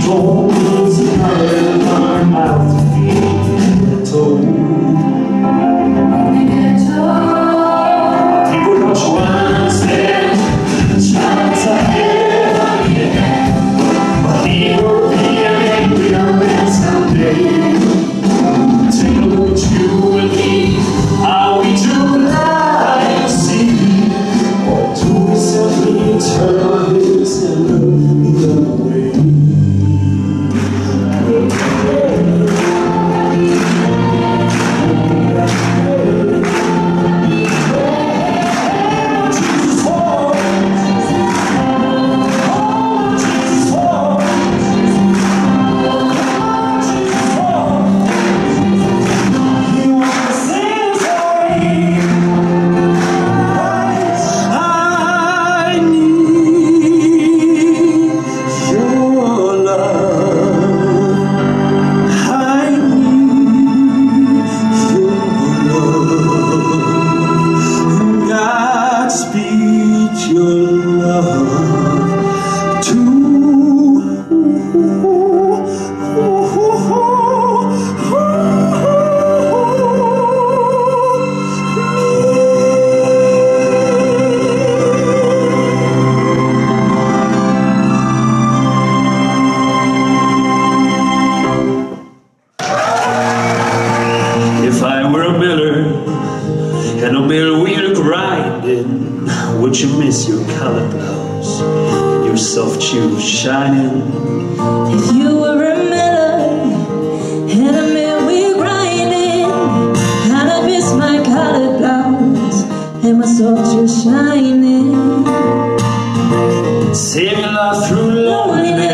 Goals and our mouth to be told. People don't understand the chance ahead, but he will be an angry man someday. Take a look at you and me. Are we too blind to see, or do we simply turn this and look the other way? If I were a miller and a mill wheel grinding, would you miss your colored blouse and your soft shoes shining? If you were a miller and a mill wheel grinding, I'd have missed my colored blouse and my soft shoes shining. Save your love through loneliness.